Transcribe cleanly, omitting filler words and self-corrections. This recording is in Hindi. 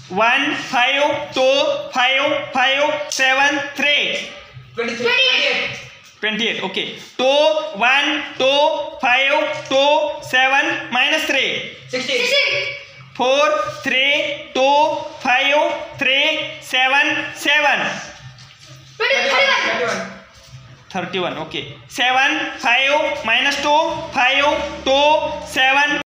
1 5 2 5 5 7 3 28 okay 2 1 2 5 2 7 minus 3 16 4 3 2 5 3 7 7 31 okay 7 5 minus 2 5 2 7